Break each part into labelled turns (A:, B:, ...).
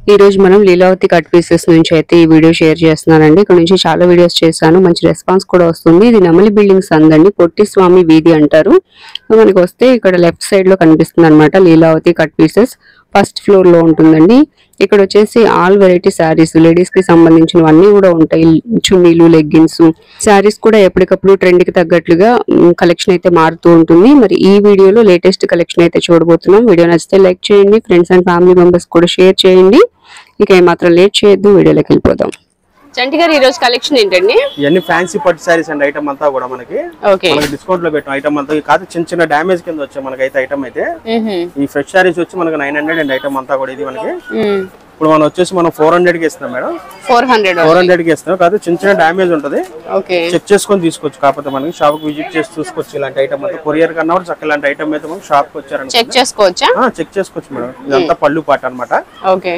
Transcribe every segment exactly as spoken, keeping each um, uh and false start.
A: ఈ రోజు మనం లీలావతి కట్ పీసెస్ నుంచి అయితే ఈ వీడియో షేర్ చేస్తున్నానండి. ఇక్కడ నుంచి చాలా వీడియోస్ చేశాను, మంచి రెస్పాన్స్ కూడా వస్తుంది. ఇది నెమలి బిల్డింగ్స్ అందండి, పొట్టి స్వామి వీధి అంటారు. మనకి వస్తే ఇక్కడ లెఫ్ట్ సైడ్ లో కనిపిస్తుంది అనమాట Leelavati cut pieces. First floor లో ఉంటుందండి. ఇక్కడ వచ్చేసి ఆల్ వెరైటీ శారీస్, లేడీస్ కి సంబంధించినవన్నీ కూడా ఉంటాయి. చున్నీలు, లెగ్గిన్స్, శారీస్ కూడా ఎప్పటికప్పుడు ట్రెండ్ కి తగ్గట్లుగా కలెక్షన్ అయితే మారుతూ ఉంటుంది. మరి ఈ వీడియోలో లేటెస్ట్ కలెక్షన్ అయితే చూడబోతున్నాం. వీడియో నచ్చితే లైక్ చేయండి, ఫ్రెండ్స్ అండ్ ఫ్యామిలీ మెంబర్స్ కూడా షేర్ చేయండి. ఇక ఏమాత్రం లేట్ చేయొద్దు, వీడియోలోకి వెళ్ళిపోదాం. చంటి గారు, ఈ రోజు కలెక్షన్ ఏంటండి?
B: ఇవన్నీ ఫ్యాన్సీ పట్టు సారీస్ అండ్ ఐటమ్ అంతా కూడా మనకి మనకి డిస్కౌంట్ లో పెట్టాం. ఐటమ్ అంతా కాదు, చిన్న చిన్న డామేజ్ కింద వచ్చాయి మనకైతే. ఐటమ్ అయితే ఈ ఫ్రెష్ సారీస్ వచ్చి మనకి నైన్ హండ్రెడ్ అండ్ ఐటమ్ అంతా కూడా ఇది మనకి ఇప్పుడు మనం వచ్చేసి మనం ఫోర్ హండ్రెడ్ కి ఇస్తున్నాం madam.
A: Four hundred
B: four hundred కి ఇస్తున్నాం. కాదు చిన్న చిన్న డామేజ్ ఉంటది, చెక్ చేసుకొని తీసుకోవచ్చు. కాకపోతే మనకి షాప్ కి విజిట్ చేసి చూసుకోవచ్చు. ఇలాంటి ఐటమ్ అంతా కొరియర్ కన్నా కూడా చక్కగా ఇలాంటి ఐటమ్ అయితే మనం షాప్ కి వచ్చారని
A: చెక్ చేసుకోవచ్చా?
B: చెక్ చేసుకోవచ్చు మేడం. ఇదంతా పళ్ళు పాట అనమాట.
A: ఓకే,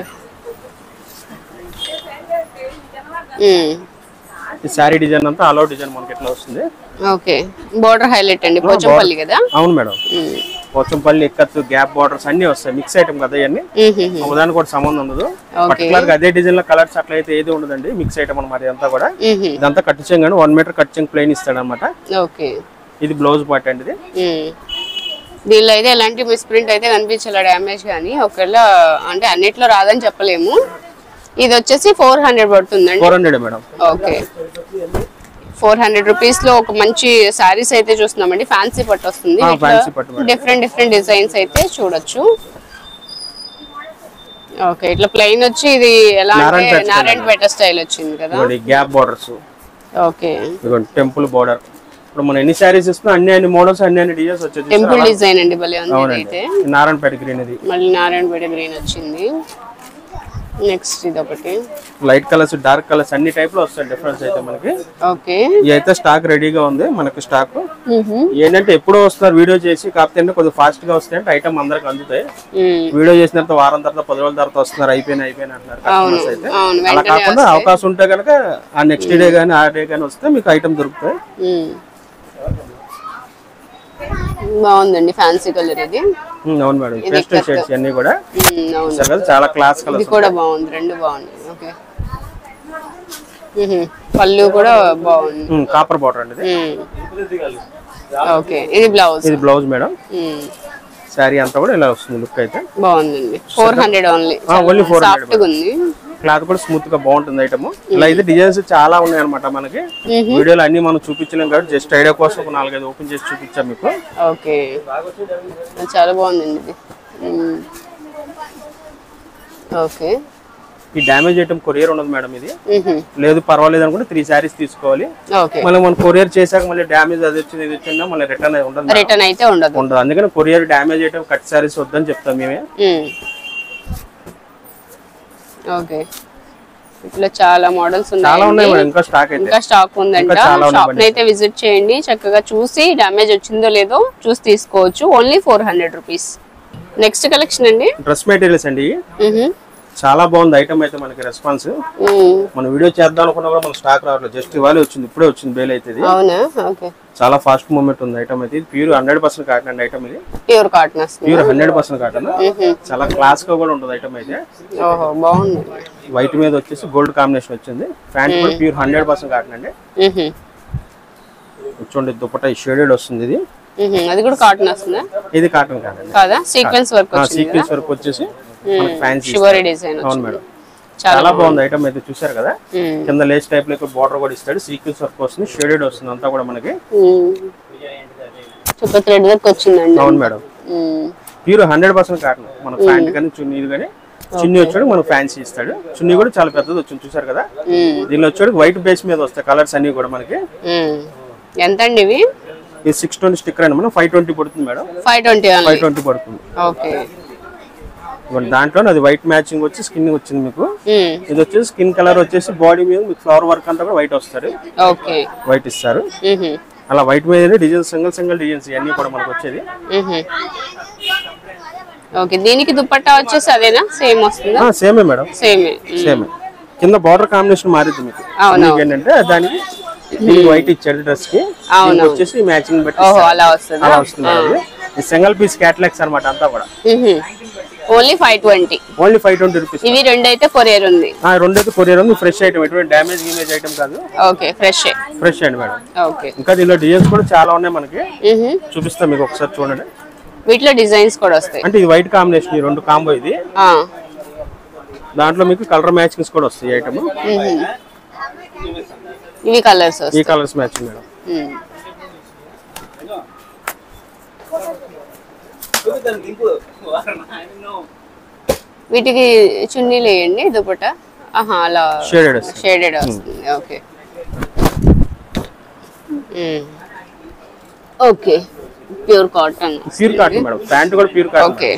B: ఈ సారీ డిజైన్ అంతా ఆల్ అవుట్ డిజైన్ మనకి ఎట్లా వస్తుంది.
A: ఓకే, బోర్డర్ హైలైట్ అండి, పోచంపల్లి కదా?
B: అవును మేడం, పోచంపల్లి, ఎక్కత్తు, గ్యాప్ బార్డర్స్ అన్ని వస్తాయి. మిక్స్ ఐటమ్ కదా ఇవన్నీ, ఒకదానికి కూడా సంబంధం ఉండదు. పర్టికులర్ గా అదే డిజైన్ లో కలర్స్ అట్లా అయితే ఏది ఉండదండి. మిక్స్ ఐటమ్ అనమాట ఇదంతా కూడా. ఇదంతా కట్ చెంగ్, వన్ మీటర్ కట్ చెంగ్ ప్లెయిన్ ఇస్తాడు అనమాట.
A: ఓకే,
B: ఇది బ్లౌజ్ పార్ట్ అండి. ఇది
A: దీనిలో అయితే ఎలాంటి మిస్ ప్రింట్ అయితే కనిపించాల, డ్యామేజ్ కానీ ఒకవేళ అంటే అన్నిట్లో రాదని చెప్పలేము. ఇది వచ్చేసి ఫోర్ హండ్రెడ్ పడుతుందండి.
B: Four hundred madam.
A: Okay, four hundred rupees లో ఒక మంచి సారీస్ అయితే చూస్తున్నామండి. ఫ్యాన్సీ పట్టు వస్తుంది, డిఫరెంట్ డిఫరెంట్ డిజైన్స్ అయితే చూడొచ్చు. ఓకే, ఇట్లా ప్లెయిన్ వచ్చి ఇది ఎలా అంటే నారాయణపేట స్టైల్ వచ్చింది కదా,
B: gap borders.
A: Okay,
B: temple border. ఇప్పుడు మనం ఎన్ని సారీస్ ఇస్తున్నా అన్ని అన్ని మోడల్స్ అన్ని అన్ని డిజైన్స్ వచ్చేది.
A: టెంపుల్ డిజైన్ అండి, భలే ఉంది. అయితే
B: నారాయణపేట గ్రీన్, ఇది
A: మళ్ళీ నారాయణపేట గ్రీన్ వచ్చింది. నెక్స్ట్ ఇది ఒకటి
B: లైట్ కలర్స్, డార్క్ కలర్స్ అన్ని టైప్ లో వస్తాయి. డిఫరెన్స్ అయితే మనకి.
A: ఓకే,
B: ఇది అయితే స్టాక్ రెడీగా ఉంది మనకి. స్టాక్ ఏంటంటే ఎప్పుడో వస్తున్నారు వీడియో చేసి, కాకపోతే కొద్దిగా ఫాస్ట్ గా వస్తాయి అంటే ఐటమ్ అందరికి అందుతాయి. వీడియో చేసిన తర్వాత వారం తర్వాత పది రోజుల తర్వాత వస్తున్నారు, అయిపోయిన అయిపోయిన అంటున్నారు కస్టమర్స్ అయితే. అలా కాకుండా అవకాశం ఉంటే కనుక ఆ నెక్స్ట్ డే గానీ ఆ డే గానీ వస్తే మీకు ఐటమ్ దొరుకుతాయి.
A: బాగుందండి, ఫ్యాన్సీ కలర్ ఇది.
B: అవును మేడం, పేస్టల్ షేడ్స్ అన్ని కూడా చాలా క్లాస్ కలర్.
A: ఇది కూడా బాగుంది, రెండు బాగున్నాయి. ఓకే, పళ్ళు కూడా బాగుంది,
B: కాపర్ బార్డర్ అండి.
A: ఓకే, ఇది బ్లౌజ్.
B: ఇది బ్లౌజ్ మేడం. సారీ అంతా కూడా ఇలా వస్తుంది, లుక్ అయితే
A: బాగుందండి. Four hundred only.
B: Only four hundred.
A: Soft ఉంది,
B: క్లాత్ కూడా స్మూత్ గా బాగుంటుంది ఐటమ్. ఇలా అయితే డిజైన్స్ చాలా ఉన్నాయి అనమాట మనకి. వీడియోలో అన్ని మనం చూపించలేం కాబట్టి జస్ట్ ఐడియా కోసం ఒక నాలుగైదు ఓపెన్ చేసి చూపించాం మీకు.
A: ఓకే, చాలా బాగుందండి ఇది. ఓకే,
B: ఈ డ్యామేజ్ ఐటమ్ కొరియర్ ఉండదు మేడం. ఇది లేదు పర్వాలేదు అనుకుంటే త్రీ సారీస్ తీసుకోవాలి. మళ్ళీ మనం కొరియర్ చేశాక మళ్ళీ డ్యామేజ్ అది వచ్చింది ఇది వచ్చిందా మళ్ళీ రిటర్న్ ఉండదు.
A: రిటర్న్ అయితే ఉండదు
B: ఉండదు అందుకని courier damage item cut saris వద్దని చెప్తాం మేమే.
A: ఓకే, ఇట్లా చాలా మోడల్స్ ఉన్నాయి.
B: చాలా ఉన్నాయి మేడం, ఇంకా స్టాక్ అయితే
A: ఇంకా స్టాక్ ఉందంట. షాప్ ని అయితే విజిట్ చేయండి, చక్కగా చూసి డ్యామేజ్ వచ్చిందో లేదో చూసి తీసుకోవచ్చు. Only four hundred rupees. Next collection అండి,
B: డ్రెస్ మెటీరియల్స్ అండి. చాలా బాగుంది ఐటమ్ అయితే మనకి. రెస్పాన్స్ మన వీడియో చేద్దాం అనుకున్నా కూడా మన స్టాక్ రావట్లేదు. జస్ట్ ఇవాళ వచ్చింది, ఇప్పుడే వచ్చింది బేల్ అయితే. ఇది చాలా ఫాస్ట్ మూవ్మెంట్ ఉంది ఐటమ్ అయితే. ఇది ప్యూర్ హండ్రెడ్ పర్సెంట్ కాటన్ అండి ఐటమ్. ఇది
A: pure cotton,
B: pure hundred percent cotton. చాలా క్లాస్ గా కూడా ఉంటుంది ఐటమ్ అయితే.
A: బాగుంది.
B: వైట్ మీద వచ్చేసి గోల్డ్ కాంబినేషన్ వచ్చింది. ప్యాంట్ కూడా ప్యూర్ హండ్రెడ్ పర్సెంట్ కాటన్ అండి. చూడండి దుపట్టా షేడెడ్ వస్తుంది. ఇది
A: అది కూడా కాటన్ వస్తుందా?
B: ఇది కాటన్ కాదండి,
A: కాదా? సీక్వెన్స్ వర్క్,
B: సీక్వెన్స్ వర్క్ వచ్చేసి ఫ్యాన్సీ డిజైన్. అవును మేడం,
A: చాలా
B: చాలా బాగుంది ఐటమ్ అయితే. చూసారు కదా, కింద లేస్ టైప్ లో బార్డర్ కూడా ఇస్తాడు. సీక్వెన్స్ వర్క్ వస్తుంది, షేడెడ్ వస్తుంది అంతా కూడా మనకి.
A: సూపర్ థ్రెడ్ వర్క్ వచ్చిందండి.
B: అవును madam, pure hundred percent cotton. మన ప్యాంట్ కానీ చున్నీ కానీ, చున్నీ వచ్చాడు మనకు ఫ్యాన్సీ ఇస్తాడు. చున్నీ కూడా చాలా పెద్దది వచ్చింది, చూసారు కదా. దీనిలో వచ్చాడు వైట్ బేస్ మీద వస్తాయి కలర్స్ అన్ని కూడా మనకి.
A: ఎంత అండి ఇవి?
B: ఇది సిక్స్ ట్వంటీ స్టిక్కర్ అండి మనం. ఫైవ్ ట్వంటీ పడుతుంది madam.
A: Five twenty
B: five twenty పడుతుంది.
A: ఓకే,
B: దాంట్లో అది వైట్ మ్యాచింగ్ వచ్చి స్కిన్ వచ్చింది మీకు. ఇది వచ్చేసి స్కిన్ కలర్ వచ్చేసి బాడీ మీద మీకు ఫ్లవర్ వర్క్ అంతా కూడా వైట్ వస్తారు.
A: ఓకే,
B: వైట్ ఇస్తారు. అలా వైట్ మీద డిజైన్స్, సింగిల్ సింగిల్ డిజైన్స్ ఇవన్నీ కూడా మనకు వచ్చేది.
A: ఓకే, దీనికి దుపట్టా వచ్చేసి అదేనా? సేమ్ వస్తుందా?
B: సేమే మేడం,
A: సేమే
B: సేమే. కింద బార్డర్ కాంబినేషన్ మారింది మీకు. ఏంటంటే దానికి వైట్ ఇచ్చాడు డ్రెస్ కి, వచ్చేసి మ్యాచింగ్ బట్టి అలా వస్తుంది. సింగిల్ పీస్ క్యాటలాగ్స్ అనమాట అంతా కూడా.
A: Only five twenty
B: only five twenty rupees.
A: ఇవి రెండు అయితే కొరియర్ ఉంది.
B: రెండు అయితే కొరియర్ ఉంది. ఫ్రెష్ ఐటమ్, ఎటువంటి డ్యామేజ్ ఇమేజ్ ఐటమ్ కాదు.
A: ఓకే ఫ్రెష్
B: ఫ్రెష్ అండి మేడం.
A: ఓకే
B: ఇంకా దీనిలో డిజైన్స్ కూడా చాలా ఉన్నాయి మనకి, చూపిస్తాం మీకు ఒకసారి చూడండి.
A: వీటిలో డిజైన్స్ కూడా వస్తాయి.
B: అంటే ఇది వైట్ కాంబినేషన్, ఈ రెండు కాంబో ఇది. దాంట్లో మీకు కలర్ మ్యాచింగ్స్ కూడా వస్తాయి ఐటమ్.
A: ఇవి కలర్స్
B: ఈ కలర్స్ మ్యాచింగ్ మేడం.
A: వీటికి చున్నీలు వేయండి దుపట్టా. ఆహా అలా
B: షేడెడ్
A: షేడెడ్ వస్తుంది. Okay okay pure cotton.
B: Pure cotton madam. Pant కూడా ప్యూర్ కాటన్.
A: ఓకే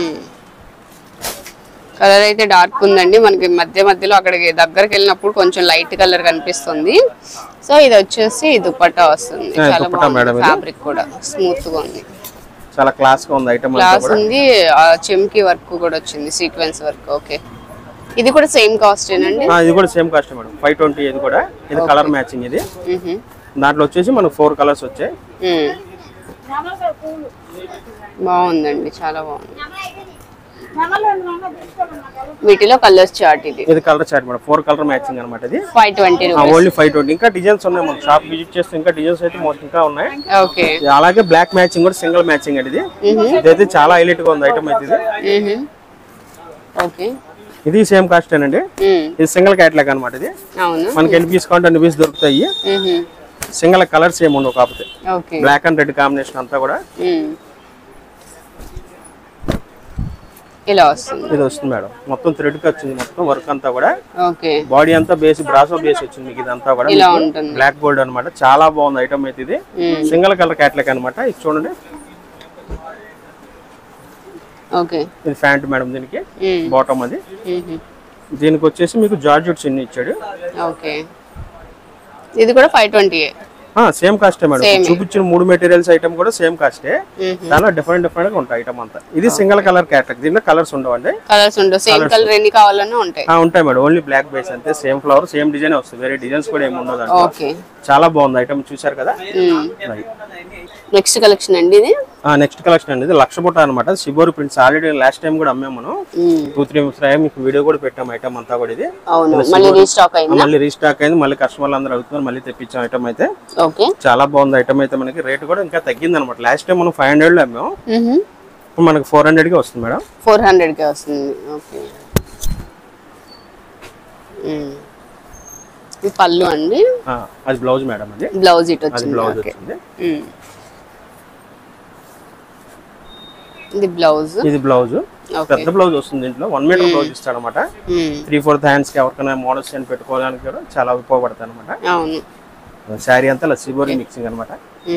A: కలర్ అయితే డార్క్ ఉందండి. మనకి మధ్య మధ్యలో అక్కడికి దగ్గరికి వెళ్ళినప్పుడు కొంచెం లైట్ కలర్ కనిపిస్తుంది. సో ఇది వచ్చేసి దుపట్టా వస్తుంది. చాలా బాగుంది. ఫ్యాబ్రిక్ కూడా స్మూత్ గా ఉంది.
B: చాలా క్లాస్ గా ఉంది ఐటమ్.
A: క్లాస్ ఉంది. చెమ్కి వర్క్ కూడా వచ్చింది, సీక్వెన్స్ వర్క్. ఓకే ఇది కూడా సేమ్ కాస్ట్ ఏనండి?
B: ఇది కూడా same cost madam. Five twenty. ఇది కూడా ఇది కలర్ మ్యాచింగ్. ఇది దాంట్లో వచ్చేసి మనకు ఫోర్ కలర్స్ వచ్చాయి.
A: బాగుందండి, చాలా బాగుంది. వీటిలో కలర్స్ చార్ట్. ఇది
B: ఇది colour chart madam. Four colour matching అన్నమాట. ఇది
A: five twenty
B: only five twenty. ఇంకా డిజైన్స్ ఉన్నాయి, మనం షాప్ విజిట్ చేస్తే ఇంకా డిజైన్స్ అయితే మోస్ట్ ఇంకా ఉన్నాయి.
A: ఓకే
B: అలాగే బ్లాక్ మ్యాచింగ్ కూడా సింగిల్ మ్యాచింగ్ అండి. ఇది ఇదైతే చాలా హైలైట్ గా ఉంది ఐటమ్ అయితే. ఇది
A: ఓకే
B: ఇది సేమ్ కాస్ట్ అండి. ఇది సింగిల్ క్యాట్లాగ్ అన్నమాట. ఇది మనకి ఎన్ని పీస్ కావాలంటే అన్ని పీస్ దొరుకుతాయి. సింగిల్ కలర్స్ ఏమి ఉండవు, కాకపోతే బ్లాక్ అండ్ రెడ్ కాంబినేషన్ అంతా కూడా
A: ఇలా వస్తుంది.
B: ఇది వస్తుంది మేడం. మొత్తం థ్రెడ్ కి వచ్చింది, మొత్తం వర్క్ అంతా కూడా.
A: ఓకే
B: బాడీ అంతా బేస్ బ్రాసో బేస్ వచ్చింది మీకు. ఇదంతా కూడా బ్లాక్ గోల్డ్ అన్నమాట. చాలా బాగుంది ఐటమ్ అయితే. ఇది సింగిల్ కలర్ క్యాట్లాగ్ అన్నమాట. ఇది చూడండి.
A: ఓకే
B: ఇది ప్యాంట్ మేడం. దీనికి బాటమ్ అది. దీనికి వచ్చేసి మీకు జార్జెట్ చిన్న ఇచ్చాడు.
A: ఓకే ఇది కూడా ఫైవ్ ట్వంటీ.
B: సేమ్ కాస్టే మేడం. చూపించిన మూడు మెటీరియల్స్ ఐటమ్ కూడా సేమ్ కాస్టే. దానిలో డిఫరెంట్ డిఫరెంట్ గా ఉంటాయి ఐటమ్ అంతా. ఇది సింగిల్ కలర్ క్యాటలాగ్. దీనిలో కలర్స్ ఉండవండి.
A: కలర్స్ ఉండవు. సేమ్ కలర్ ఎన్ని కావాలన్నా ఉంటాయి.
B: ఉంటాయి మేడం. ఓన్లీ బ్లాక్ బేస్ అంతే. సేమ్ ఫ్లవర్ సేమ్ డిజైన్ వస్తుంది. వేరే డిజైన్స్ కూడా ఏమి ఉండదు.
A: ఓకే
B: చాలా బాగుంది ఐటమ్. చూసారు కదా.
A: నెక్స్ట్ కలెక్షన్ అండి ఇది.
B: నెక్స్ట్ కలెక్షన్ అండి. ఇది లక్ష బుట్ట అనమాట. Shibori prints. Already last time కూడా అమ్మాము మనం. టూ త్రీ మీకు వీడియో కూడా పెట్టాం ఐటమ్ అంతా కూడా. ఇది
A: మళ్ళీ రీస్టాక్ అయింది.
B: మళ్ళీ రీస్టాక్ అయింది. మళ్ళీ కస్టమర్లు అందరూ అడుగుతున్నారు. మళ్ళీ తెప్పించాం ఐటమ్ అయితే. చాలా బాగుంది ఐటమ్ అయితే. మనకి రేట్ కూడా ఇంకా తగ్గింది అనమాట. లాస్ట్ టైం మనం ఫైవ్ హండ్రెడ్ లో అమ్మాము. ఇప్పుడు మనకి ఫోర్ హండ్రెడ్ కి వస్తుంది మేడం.
A: ఫోర్ హండ్రెడ్ కి వస్తుంది. ఓకే ఇది పళ్ళు అండి.
B: అది బ్లౌజ్ మేడం. అది
A: బ్లౌజ్ ఇట్ వచ్చింది.
B: బ్లౌజ్ వచ్చింది.
A: ఇది బ్లౌజ్.
B: ఇది బ్లౌజ్ పెద్ద బ్లౌజ్ వస్తుంది. దీంట్లో వన్ మీటర్ బ్లౌజ్ ఇస్తాడు అనమాట. త్రీ ఫోర్త్ హ్యాండ్స్ కి ఎవరికైనా మోడల్స్ అని పెట్టుకోవడానికి కూడా చాలా ఉపయోగపడతాయి అనమాట.
A: అవును.
B: శారీ అంతా సిబోరి మిక్సింగ్ అనమాట.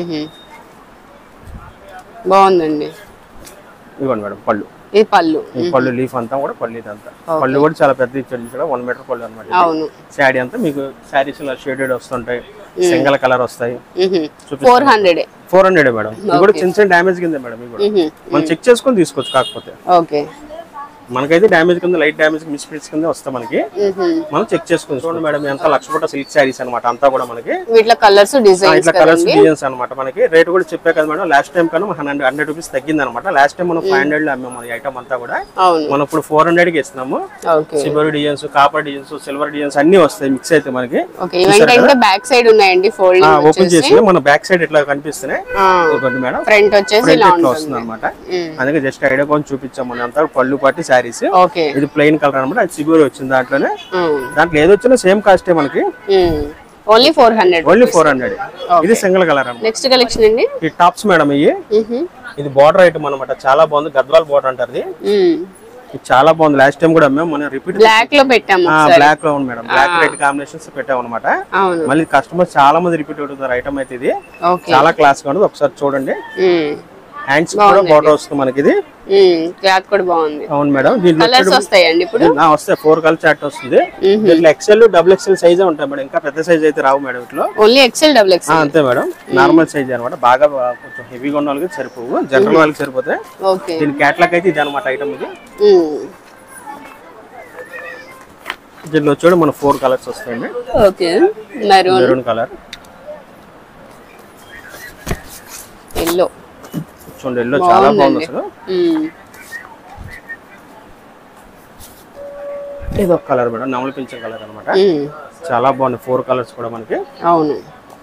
A: బాగుందండి.
B: ఇవ్వండి మేడం పళ్ళు.
A: ఇది పళ్ళు.
B: పళ్ళు లీఫ్ అంతా కూడా పళ్ళు. ఇదంతా పళ్ళు కూడా చాలా పెద్ద ఇచ్చాడు. వన్ మీటర్ పళ్ళు అనమాట.
A: అవును.
B: శారీ అంతా మీకు శారీస్ ఇలా షేడెడ్ వస్తుంటాయి. సింగిల్ కలర్ వస్తాయి.
A: Four hundred
B: four hundred madam. ఇది కూడా చిన్న చిన్న డ్యామేజ్ కింద మేడం. ఇది కూడా మనం చెక్ చేసుకొని తీసుకోవచ్చు. కాకపోతే
A: ఓకే
B: మనకైతే డ్యామేజ్ కింద లైట్ డ్యామేజ్ మిస్ ప్రింట్స్ కింద వస్తాయి మనకి. మనం చెక్ చేసుకుని చూడండి మేడం. ఎంత లక్ష పట్ట సిల్క్ శారీస్ అనమాట. అంతా కూడా మనకి
A: వీటిలో కలర్స్ డిజైన్స్
B: ఇట్లా కలర్స్ డిజైన్స్ అనమాట. మనకి రేట్ కూడా చెప్పే కదా మేడం. లాస్ట్ టైం కన్నా హండ్రెడ్ హండ్రెడ్ రూపీస్ తగ్గింది అనమాట. లాస్ట్ టైం మనం ఫైవ్ హండ్రెడ్ లో అమ్మాము ఈ ఐటమ్ అంతా కూడా. మనం ఇప్పుడు ఫోర్ హండ్రెడ్ కి ఇస్తున్నాము. Silver designs, copper designs, silver designs అన్ని వస్తాయి మిక్స్ అయితే మనకి.
A: బ్యాక్ సైడ్ ఉన్నాయండి.
B: ఓపెన్ చేసి మన బ్యాక్ సైడ్ ఇట్లా కనిపిస్తున్నాయి మేడం.
A: ఫ్రంట్ వచ్చేసి
B: ఇట్లా వస్తుంది అనమాట. అందుకే జస్ట్ ఐడియా కొంచెం చూపించాం. మన అంతా పళ్ళు పట్టి శారీస్. ఇది ప్లెయిన్ కలర్ అనమాట. అది సిబోరి వచ్చింది. దాంట్లోనే దాంట్లో ఏది వచ్చినా సేమ్ కాస్టే మనకి.
A: Only four hundred
B: only four hundred. ఇది సింగిల్ కలర్ అనమాట.
A: నెక్స్ట్ కలెక్షన్ అండి.
B: ఈ టాప్స్ మేడం. ఇవి ఇది బార్డర్ ఐటమ్ అనమాట. చాలా బాగుంది. గద్వాల్ బార్డర్ అంటారు. ఇది చాలా బాగుంది. లాస్ట్ టైం కూడా మేము మనం రిపీట్
A: బ్లాక్ లో పెట్టాము.
B: బ్లాక్ లో ఉంది మేడం. బ్లాక్ రెడ్ కాంబినేషన్స్ పెట్టాము అనమాట. మళ్ళీ కస్టమర్స్ చాలా మంది రిపీట్ అవుతున్నారు ఐటమ్ అయితే. ఇది చాలా క్లాస్ గా ఉంది. ఒకసారి చూడండి. హ్యాండ్స్ కూడా బార్డర్ వస్తుంది మనకి. ఇది
A: క్లాత్ కూడా బాగుంది.
B: అవును మేడం.
A: కలర్స్ వస్తాయండి ఇప్పుడు.
B: వస్తాయి. ఫోర్ కలర్ చార్ట్ వస్తుంది. దీంట్లో ఎక్సెల్ డబుల్ ఎక్సెల్ సైజ్ ఉంటాయి మేడం. ఇంకా పెద్ద సైజ్ అయితే రావు మేడం. ఇట్లా
A: ఓన్లీ ఎక్సెల్ డబుల్ ఎక్సెల్
B: అంతే మేడం. నార్మల్ సైజ్ అనమాట. బాగా కొంచెం హెవీగా ఉన్న వాళ్ళకి సరిపోవు. జనరల్ వాళ్ళకి సరిపోతాయి. దీని క్యాట్లాగ్ అయితే ఇది అనమాట ఐటమ్. ఇది దీంట్లో చూడండి మన ఫోర్ కలర్స్ వస్తాయండి.
A: ఓకే మెరూన్
B: కలర్,
A: ఎల్లో
B: చూడండి. ఎల్లో చాలా బాగుంది అసలు. ఇది ఒక కలర్ మేడం, నమల పింఛం కలర్ అనమాట. చాలా బాగుంది, ఫోర్ కలర్స్ కూడా మనకి.
A: అవును.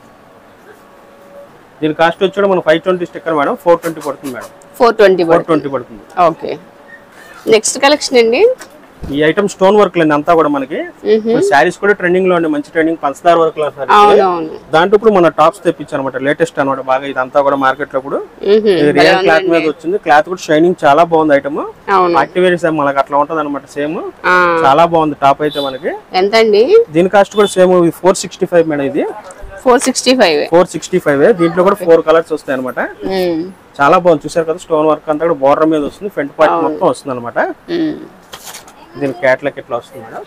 B: దీని కాస్ట్ వచ్చి కూడా మనం five twenty sticker madam, four twenty పడుతుంది madam.
A: Four twenty
B: four twenty పడుతుంది.
A: ఓకే. నెక్స్ట్ కలెక్షన్ అండి.
B: ఈ ఐటమ్ స్టోన్ వర్క్ అండి అంతా కూడా మనకి. శారీస్ కూడా ట్రెండింగ్ లో ఉండే మంచి ట్రెండింగ్ పంచదార వర్క్ దాంట్లో ఇప్పుడు మన టాప్స్ తెప్పించారు అనమాట, లేటెస్ట్ అనమాట బాగా. ఇదంతా కూడా మార్కెట్ లో ఇప్పుడు రియల్ క్లాత్ మీద వచ్చింది. క్లాత్ కూడా షైనింగ్ చాలా బాగుంది ఐటమ్. పార్టీ వేర్ మనకి అట్లా ఉంటది అనమాట సేమ్. చాలా బాగుంది టాప్ అయితే మనకి.
A: ఎంత అండి
B: దీని కాస్ట్ కూడా same four sixty five madam. ఇది
A: four sixty five four
B: sixty five దీంట్లో కూడా ఫోర్ కలర్స్ వస్తాయి అనమాట. చాలా బాగుంది, చూసారు కదా. స్టోన్ వర్క్ అంతా కూడా బోర్డర్ మీద వస్తుంది, ఫ్రంట్ పార్ట్ మొత్తం వస్తుంది అనమాట. దీని క్యాట్లాగ్ ఎట్లా వస్తుంది మేడం.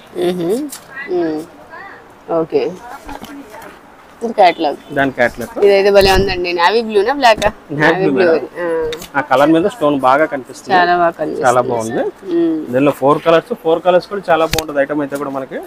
A: ఓకే. క్యాట్లాగ్ దాని క్యాట్లాగ్ ఇదైతే భలే ఉందండి. నావీ బ్లూ నా బ్లాక్? Navy blue.
B: ఆ కలర్ మీద స్టోన్ బాగా కనిపిస్తుంది, చాలా బాగా కనిపిస్తుంది, చాలా బాగుంది. దీనిలో ఫోర్ కలర్స్ ఫోర్ కలర్స్ కూడా చాలా బాగుంటది ఐటమ్ అయితే కూడా మనకి.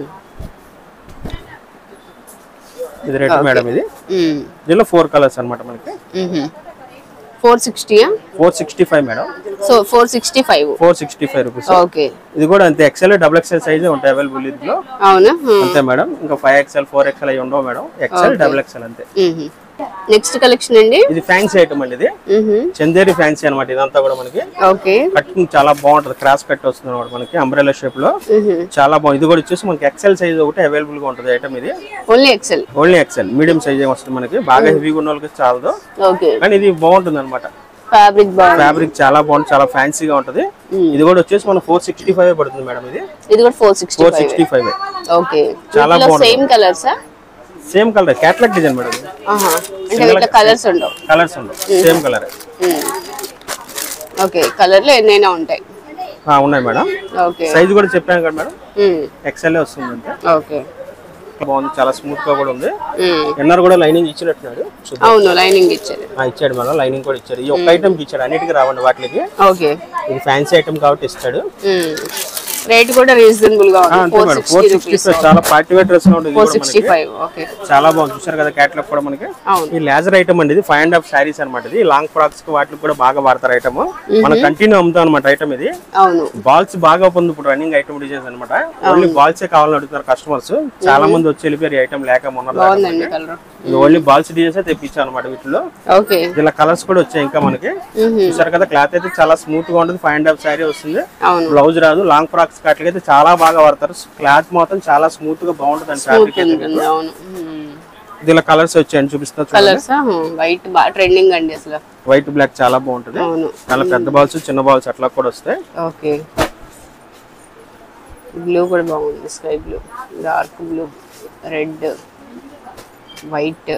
B: ఇది రెడ్ మేడం. ఇది దీనిలో ఫోర్ కలర్స్ అన్నమాట మనకి.
A: Four sixty
B: four sixty five madam.
A: So four sixty five four
B: sixty five rupees.
A: Okay.
B: ఇది కూడా అంతే, ఎక్సెల్ డబుల్ ఎక్సెల్ సైజ్ ఉంటాయి అవైలబుల్ ఇందులో.
A: అవునా?
B: అంతే మేడం. ఇంకా ఫైవ్ ఎక్సెల్ ఫోర్ ఎక్సెల్ అవి ఉండవు మేడం, ఎక్సెల్ డబుల్ ఎక్సెల్ అంతే.
A: నెక్స్ట్ కలెక్షన్ అండి.
B: ఇది ఫ్యాన్సీ ఐటమ్ అండి. ఇది చందేరి ఫ్యాన్సీ అనమాట. ఇదంతా కూడా మనకి
A: ఓకే.
B: కటింగ్ చాలా బాగుంటది, క్రాస్ కట్ వస్తుంది అనమాట మనకి, అంబ్రెల్లా షేప్ లో. చాలా బాగుంది. ఇది కూడా వచ్చేసి మనకి ఎక్సెల్ సైజ్ ఒకటి అవైలబుల్ గా ఉంటది ఐటమ్. ఇది
A: only XL
B: only XL medium size వస్తుంది మనకి. బాగా హెవీగా ఉన్న వాళ్ళకి చాలదు, కానీ ఇది బాగుంటుంది అనమాట.
A: ఫ్యాబ్రిక్
B: ఫ్యాబ్రిక్ చాలా బాగుంది, చాలా ఫ్యాన్సీగా ఉంటది. ఇది కూడా వచ్చేసి మనం ఫోర్ సిక్స్టీ ఫైవ్ పడుతుంది మేడం. ఇది
A: ఇది కూడా four sixty
B: four sixty five.
A: Okay.
B: చాలా బాగుంది.
A: Same colours
B: same colour, catalogue design madam.
A: ఆహా, అంటే ఇట్లా కలర్స్ ఉండవు.
B: కలర్స్ ఉండవు, సేమ్ కలర్.
A: ఓకే. కలర్ లో ఎన్నైనా ఉంటాయి.
B: ఆ ఉన్నాయి మేడం.
A: ఓకే.
B: సైజ్ కూడా చెప్పాను కదా మేడం, ఎక్సెల్ వస్తుంది అంతే.
A: ఓకే.
B: బాగుంది, చాలా స్మూత్ గా కూడా ఉంది. ఎన్నర్ కూడా లైనింగ్ ఇచ్చినట్టున్నాడు.
A: అవును, లైనింగ్ ఇచ్చారు.
B: ఇచ్చాడు మేడం, లైనింగ్ కూడా ఇచ్చాడు. ఈ ఒక్క ఐటమ్ ఇచ్చాడు, అన్నిటికీ రావండి వాటికి.
A: ఓకే.
B: ఇది ఫ్యాన్సీ ఐటమ్ కాబట్టి ఇస్తాడు.
A: రేట్ కూడా రీజనబుల్ గా ఉంది.
B: Four sixty five. చాలా పార్టీ వేర్ డ్రెస్ ఉంటుంది.
A: Four sixty five. ఓకే.
B: చాలా బాగుంది, చూసారు కదా క్యాట్లాగ్ కూడా మనకి. ఈ లేజర్ ఐటమ్ అండి. ఇది ఫైవ్ అండ్ హాఫ్ శారీస్ అనమాట. ఇది లాంగ్ ఫ్రాక్స్ కి వాటికి కూడా బాగా వాడతారు ఐటమ్. మనం కంటిన్యూ అమ్ముతాం అనమాట ఐటమ్ ఇది.
A: అవును.
B: బాల్స్ బాగా ఉంది ఇప్పుడు రన్నింగ్ ఐటమ్ డిజైన్స్ అనమాట. ఓన్లీ బాల్స్ కావాలని అడుగుతున్నారు కస్టమర్స్. చాలా మంది వచ్చి వెళ్ళిపోయారు ఐటమ్ లేక. మొన్న ఓన్లీ బాల్స్ డిజైన్స్ తెప్పించాం అనమాట వీటిలో. ఇలా కలర్స్ కూడా వచ్చాయి ఇంకా మనకి. చూసారు కదా, క్లాత్ అయితే చాలా స్మూత్ గా ఉంటుంది. ఫైవ్ అండ్ హాఫ్ శారీ వస్తుంది, బ్లౌజ్ రాదు. లాంగ్ ఫ్రాక్స్ కట్లకైతే చాలా బాగా వాడతారు. క్లాత్ మాత్రం చాలా స్మూత్ గా బాగుంటుంది అండి. ఫ్యాబ్రిక్ దీనిలో కలర్స్ వచ్చాయండి, చూపిస్తా.
A: కలర్స్ వైట్ బాగా ట్రెండింగ్ అండి అసలు.
B: వైట్ బ్లాక్ చాలా బాగుంటది. చాలా పెద్ద బాల్స్, చిన్న బాల్స్ అట్లా కూడా వస్తాయి.
A: ఓకే. బ్లూ కూడా బాగుంది, sky blue, dark blue, red, white,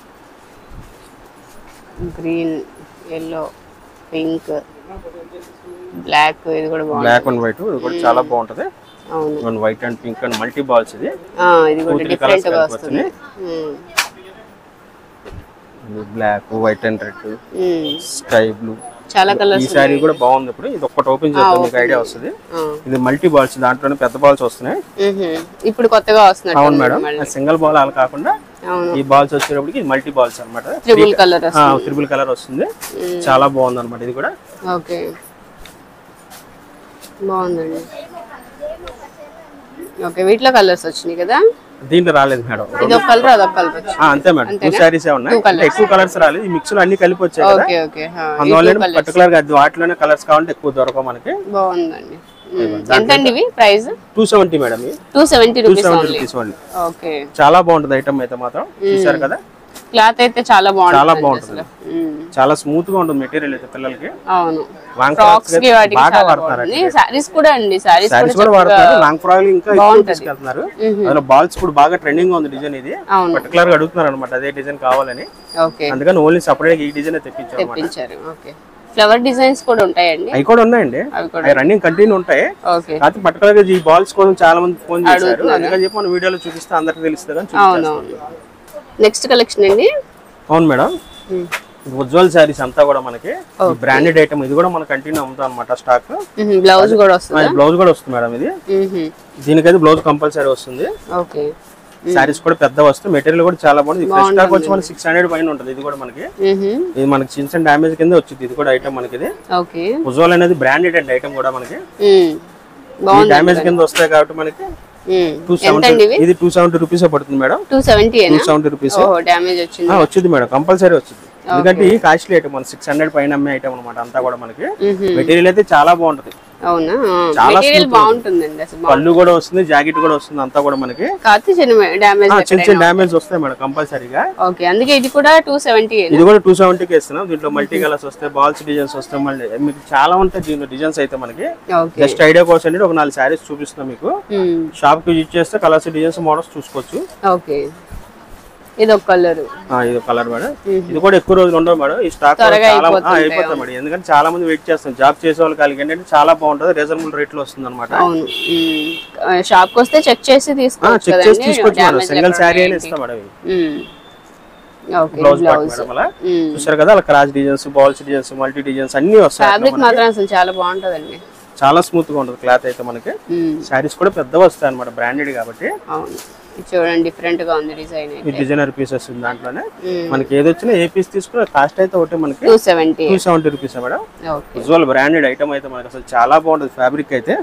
A: green, yellow, pink, black. ఇది కూడా బాగుంది,
B: బ్లాక్ అండ్ వైట్. ఇది కూడా చాలా బాగుంటది. అవును, white and pink and multi balls. ఇది
A: ఇది కూడా డిఫరెంట్ గా వస్తుంది.
B: Black, white and red, sky blue,
A: చాలా కలర్స్.
B: ఈ సారీ కూడా బాగుంది. ఇప్పుడు ఇది ఒక్కటి ఓపెన్ చేద్దాం, మీకు ఐడియా వస్తుంది. ఇది మల్టీ బాల్స్, దాంట్లోనే పెద్ద బాల్స్ వస్తున్నాయి
A: ఇప్పుడు కొత్తగా వస్తున్నాయి.
B: అవును మేడం, సింగిల్ బాల్ అలా కాకుండా ఈ బాల్స్ వచ్చేటప్పటికి మల్టీ బాల్స్ అనమాట.
A: ట్రిపుల్ కలర్
B: ట్రిపుల్ కలర్ వస్తుంది. చాలా బాగుంది అనమాట ఇది కూడా.
A: ఓకే, బాగుందండి. ఓకే, వీటిలో కలర్స్ వచ్చినాయి కదా.
B: దీంట్లో రాలేదు మేడం,
A: ఇది ఒక కలర్ అదొక కలర్.
B: అంతే మేడం, టూ సారీస్ ఉన్నాయి. ఎక్కువ కలర్స్ రాలేదు, ఈ మిక్స్ లో అన్ని కలిపి వచ్చాయి కదా.
A: ఓకే ఓకే,
B: అందువల్ల పర్టికులర్ గా వాటిలోనే కలర్స్ కావాలంటే ఎక్కువ దొరకవు మనకి.
A: బాగుందండి. ఎంతండి ఇవి price?
B: Two seventy madam.
A: Two seventy rupees only. Okay,
B: చాలా బాగుంటుంది ఐటమ్ అయితే మాత్రం. చూసారు కదా,
A: క్లాత్ అయితే చాలా బాగుంటుంది.
B: చాలా బాగుంటుంది, చాలా స్మూత్ గా ఉంటుంది మెటీరియల్ అయితే పిల్లలకి.
A: అవును,
B: లాంగ్ ఫ్రాక్స్ బాగా వాడతారు.
A: సారీస్ కూడా అండి, సారీస్
B: కూడా వాడతారు. లాంగ్ ఫ్రాక్ ఇంకా తీసుకెళ్తున్నారు. అందులో బాల్స్ కూడా బాగా ట్రెండింగ్ గా ఉంది డిజైన్. ఇది పర్టికులర్ గా అడుగుతున్నారు అనమాట, అదే డిజైన్ కావాలని. అందుకని ఓన్లీ సపరేట్ ఈ డిజైన్ తెప్పించారు.
A: ఫ్లవర్ డిజైన్స్ కూడా ఉంటాయండి.
B: అవి కూడా ఉన్నాయండి, అవి రన్నింగ్ కంటిన్యూ ఉంటాయి. కాకపోతే పర్టికులర్ గా ఈ బాల్స్ కోసం చాలా మంది ఫోన్ చేశారు, అందుకని చెప్పి మన వీడియోలో చూపిస్తే అందరికి తెలుస్తుంది అని.
A: నెక్స్ట్ కలెక్షన్ అండి.
B: అవును మేడం, ఉజ్వల్ సారీస్ అంతా కూడా మనకి బ్రాండెడ్ ఐటమ్. ఇది కూడా మనం కంటిన్యూ అమ్ముతాం అనమాట స్టాక్.
A: బ్లౌజ్ కూడా వస్తుంది,
B: బ్లౌజ్ కూడా వస్తుంది మేడం. ఇది దీనికైతే బ్లౌజ్ కంపల్సరీ వస్తుంది.
A: ఓకే,
B: సారీస్ కూడా పెద్ద వస్తుంది, మెటీరియల్ కూడా చాలా బాగుంది. ఫ్రెష్ స్టాక్ వచ్చి మనకి సిక్స్ హండ్రెడ్ పైన ఉంటుంది. ఇది కూడా మనకి ఇది మనకి చిన్న చిన్న డామేజ్ కింద వచ్చింది. ఇది కూడా ఐటమ్ మనకి. ఇది ఉజ్వల్ అనేది బ్రాండెడ్ అండ్ ఐటమ్ కూడా మనకి. డామేజ్ కింద వస్తాయి కాబట్టి మనకి టూ సెవెంటీ ఇది టూ సెవెంటీ రూపీస్ పడుతుంది madam.
A: Two seventy
B: two seventy rupees
A: damage వచ్చింది
B: వచ్చింది మేడం, కంపల్సరీ వచ్చింది. ఎందుకంటే ఈ కాస్ట్లీ ఐటమ్ మన సిక్స్ హండ్రెడ్ పైన అమ్మే ఐటమ్ అనమాట అంతా కూడా. మనకి మెటీరియల్ అయితే చాలా బాగుంటది,
A: అవునా
B: చాలా
A: బాగుంటుందండి అసలు.
B: పళ్ళు కూడా వస్తుంది, జాకెట్ కూడా వస్తుంది, అంతా కూడా మనకి చిన్న చిన్న డామేజ్ వస్తాయి మేడం కంపల్సరీగా.
A: ఓకే, అందుకే ఇది కూడా టూ సెవెంటీ
B: ఇది కూడా టూ సెవెంటీకి ఇస్తున్నాం. దీంట్లో మల్టీ కలర్స్ వస్తాయి, బాల్స్ డిజైన్స్ వస్తాయి, మళ్ళీ మీకు చాలా ఉంటాయి దీంట్లో డిజైన్స్ అయితే మనకి. జస్ట్ ఐడియా కోసం అండి ఒక నాలుగు శారీస్ చూపిస్తున్నాం మీకు. షాప్ కి విజిట్ చేస్తే కలర్స్ డిజైన్స్ మోడల్స్ చూసుకోవచ్చు.
A: ఓకే, ఇది ఒక కలర్,
B: ఇది కలర్ మేడం. ఇది కూడా ఎక్కువ రోజులు ఉండవు మేడం, ఈ స్టాక్ చాలా అయిపోతుంది మేడం. ఎందుకంటే చాలా మంది వెయిట్ చేస్తాం, జాబ్ చేసే వాళ్ళు కలిగి ఏంటంటే చాలా బాగుంటది, రీజనబుల్ రేట్ లో వస్తుంది అనమాట.
A: షాప్ కి వస్తే చెక్ చేసి తీసుకోవచ్చు,
B: చెక్ చేసి తీసుకోవచ్చు మేడం. సింగిల్ శారీ అయినా ఇస్తాం మేడం. బ్లౌజ్ పార్ట్ మేడం అలా చూసారు కదా, అలా cross designs, balls designs, multi designs అన్ని వస్తాయి.
A: ఫ్యాబ్రిక్ మాత్రం అసలు చాలా బాగుంటదండి,
B: చాలా స్మూత్ గా ఉంటుంది క్లాత్ అయితే మనకి. శారీస్ కూడా పెద్దగా వస్తాయి అనమాట, బ్రాండెడ్ కాబట్టి.
A: అవును, చూడండి డిఫరెంట్ గా ఉంది డిజైన్.
B: ఈ డిజైనర్ పీసెస్ ఉంది దాంట్లోనే. మనకి ఏది వచ్చినా ఏ పీస్ తీసుకున్నా కాస్ట్ అయితే ఒకటి మనకి
A: two seventy
B: two seventy rupees madam. Visual branded item అయితే మనకి అసలు చాలా బాగుంటుంది. ఫ్యాబ్రిక్ అయితే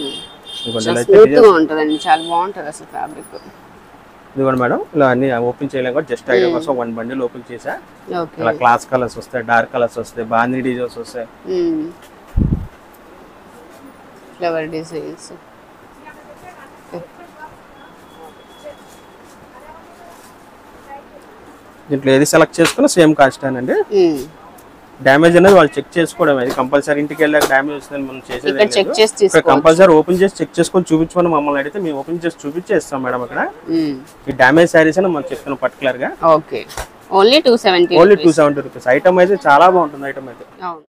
A: ఉంటదండి, చాలా బాగుంటది అసలు ఫ్యాబ్రిక్.
B: ఇదిగోండి మేడం, ఇలా అన్ని ఓపెన్ చేయలేం కూడా, జస్ట్ ఐడియా కోసం వన్ బండిల్ ఓపెన్ చేసా. ఇలా క్లాస్ కలర్స్ వస్తాయి, డార్క్ కలర్స్ వస్తాయి, బాందీ డిజైన్స్ వస్తాయి,
A: ఫ్లవర్ డిజైన్స్.
B: దీంట్లో ఏది సెలెక్ట్ చేసుకున్నా సేమ్ కాస్ట్ అండి. డ్యామేజ్ అనేది వాళ్ళు చెక్ చేసుకోవడం, అది కంపల్సరీ. ఇంటికి వెళ్ళాక డ్యామేజ్ వస్తుంది మనం చేసేది కంపల్సరీ ఓపెన్ చేసి చెక్ చేసుకొని చూపించమని మమ్మల్ని అడిగితే మేము ఓపెన్ చేసి చూపించేస్తాం మేడం. అక్కడ ఈ డ్యామేజ్ శారీస్ అని మనం చెప్తున్నాం పర్టికులర్ గా.
A: Okay, only two seventy
B: only two seventy rupees. Item అయితే చాలా బాగుంటుంది ఐటమ్ అయితే.